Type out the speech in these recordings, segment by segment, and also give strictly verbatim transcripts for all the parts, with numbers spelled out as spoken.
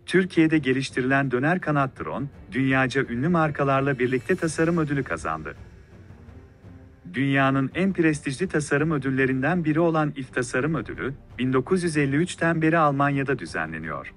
Türkiye'de geliştirilen döner kanat drone, dünyaca ünlü markalarla birlikte tasarım ödülü kazandı. Dünyanın en prestijli tasarım ödüllerinden biri olan İ F Tasarım Ödülü, bin dokuz yüz elli üçten beri Almanya'da düzenleniyor.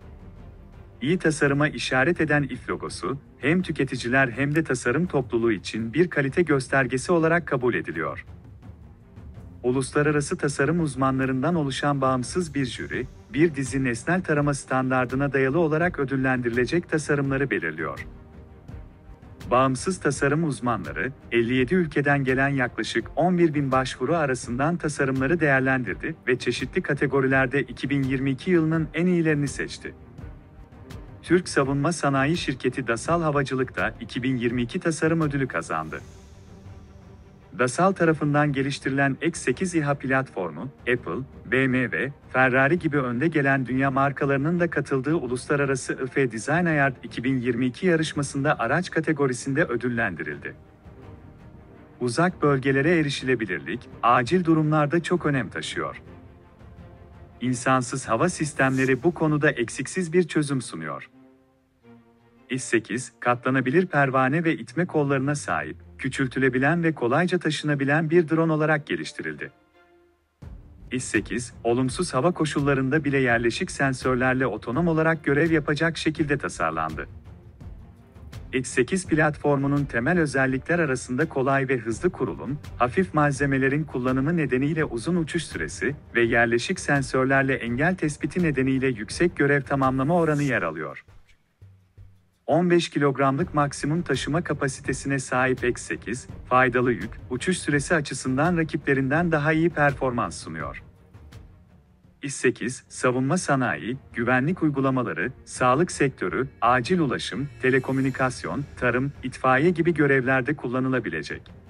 İyi tasarıma işaret eden İ F logosu, hem tüketiciler hem de tasarım topluluğu için bir kalite göstergesi olarak kabul ediliyor. Uluslararası tasarım uzmanlarından oluşan bağımsız bir jüri, bir dizi nesnel tarama standardına dayalı olarak ödüllendirilecek tasarımları belirliyor. Bağımsız tasarım uzmanları, elli yedi ülkeden gelen yaklaşık on bir bin başvuru arasından tasarımları değerlendirdi ve çeşitli kategorilerde iki bin yirmi iki yılının en iyilerini seçti. Türk savunma sanayi şirketi Dassault Havacılık da iki bin yirmi iki tasarım ödülü kazandı. Dassault tarafından geliştirilen X sekiz İHA platformu, Apple, B M W, Ferrari gibi önde gelen dünya markalarının da katıldığı Uluslararası I F A Design Award iki bin yirmi iki yarışmasında araç kategorisinde ödüllendirildi. Uzak bölgelere erişilebilirlik, acil durumlarda çok önem taşıyor. İnsansız hava sistemleri bu konuda eksiksiz bir çözüm sunuyor. İ S sekiz, katlanabilir pervane ve itme kollarına sahip, küçültülebilen ve kolayca taşınabilen bir drone olarak geliştirildi. İ S sekiz, olumsuz hava koşullarında bile yerleşik sensörlerle otonom olarak görev yapacak şekilde tasarlandı. İ S sekiz platformunun temel özellikler arasında kolay ve hızlı kurulum, hafif malzemelerin kullanımı nedeniyle uzun uçuş süresi ve yerleşik sensörlerle engel tespiti nedeniyle yüksek görev tamamlama oranı yer alıyor. on beş kilogramlık maksimum taşıma kapasitesine sahip X sekiz, faydalı yük, uçuş süresi açısından rakiplerinden daha iyi performans sunuyor. İ S sekiz, savunma sanayi, güvenlik uygulamaları, sağlık sektörü, acil ulaşım, telekomünikasyon, tarım, itfaiye gibi görevlerde kullanılabilecek.